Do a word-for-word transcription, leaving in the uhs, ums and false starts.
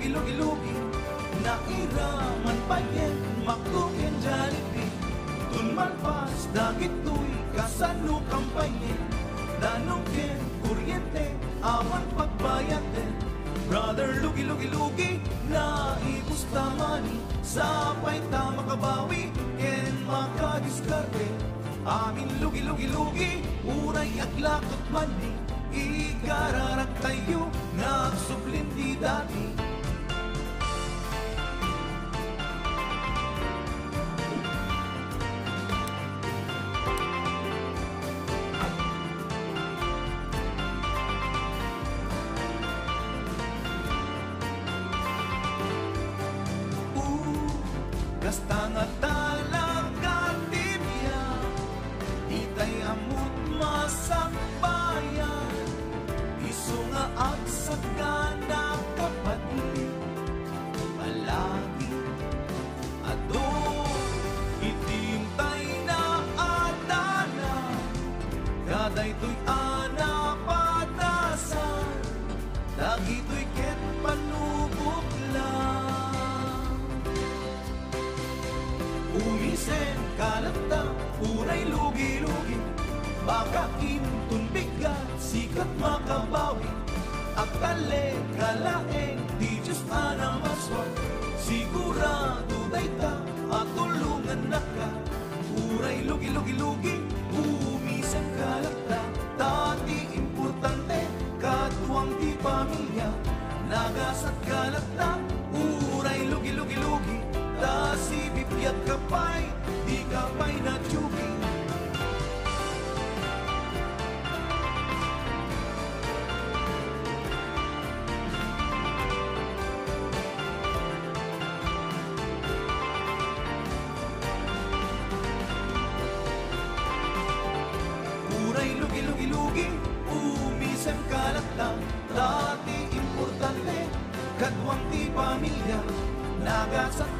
lugi-lugi-lugi nairaman payen makukin Jollibee tun malpas dagit tuy kasano kampanye danungkin kuryente awan pagbayate brother lugi-lugi-lugi na ibusta mani sapay ta makabawi ken makadiskarte amin lugi-lugi-lugi uray aglakot mani ikararak tayo nagsuplindi dati. Gasta nga talaga tibya itay amot masakbayan iso nga agsakan na kapatid palagi adon itintay na adana kaday to'y anapatasan dagito'y ket panubok lang umisen kalata unay lugi-lugi baka intun bigat sikat makabawi akale kalaeng di Diyos anang maswag sigurado dayta at tulungan na ka uray lugi-lugi-lugi umisen kalata tati importante katuwang di pamilya nagasat kalata uray lugi-lugi-lugi ta si bibiyat kapay di kapay na tsugi uray lugi-lugi-lugi umisem kalata dati importante kadwang ti pamilya nagasat